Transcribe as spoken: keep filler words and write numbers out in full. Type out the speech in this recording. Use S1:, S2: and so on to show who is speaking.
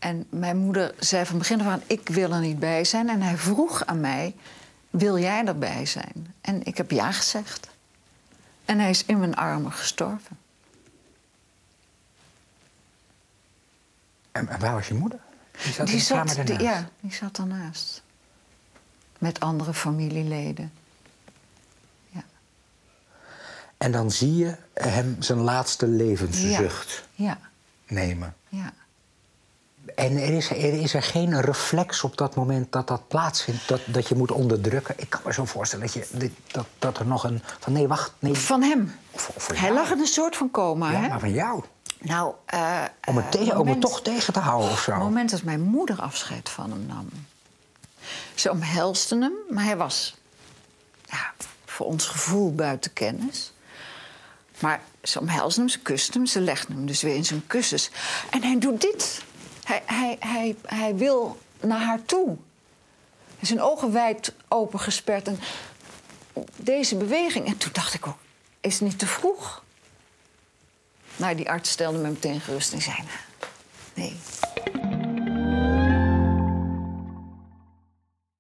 S1: En mijn moeder zei van begin af aan, ik wil er niet bij zijn. En hij vroeg aan mij, wil jij erbij zijn? En ik heb ja gezegd. En hij is in mijn armen gestorven.
S2: En, en waar was je moeder? Die zat
S1: die
S2: in de
S1: zat,
S2: kamer daarnaast?
S1: Die, ja, die zat daarnaast. Met andere familieleden. Ja.
S2: En dan zie je hem zijn laatste levenszucht
S1: Ja. Ja.
S2: nemen.
S1: Ja.
S2: En er is, er is er geen reflex op dat moment dat dat plaatsvindt, dat, dat je moet onderdrukken. Ik kan me zo voorstellen dat, je, dat, dat er nog een... Van nee, wacht, nee.
S1: Van hem.
S2: Of, of van
S1: Hij
S2: jou.
S1: lag in een soort van coma,
S2: Ja,
S1: hè?
S2: maar van jou.
S1: Nou, uh,
S2: Om het, tegen,
S1: moment,
S2: om het toch tegen te houden of zo.
S1: Het moment dat mijn moeder afscheid van hem nam. Ze omhelste hem, maar hij was ja, voor ons gevoel buiten kennis. Maar ze omhelsde hem, ze kuste hem, ze legde hem dus weer in zijn kussens. En hij doet dit. Hij, hij, hij, hij wil naar haar toe. Zijn ogen wijd open gesperd. En deze beweging. En toen dacht ik ook, is het niet te vroeg? Nou, die arts stelde me meteen gerust en zei, nee,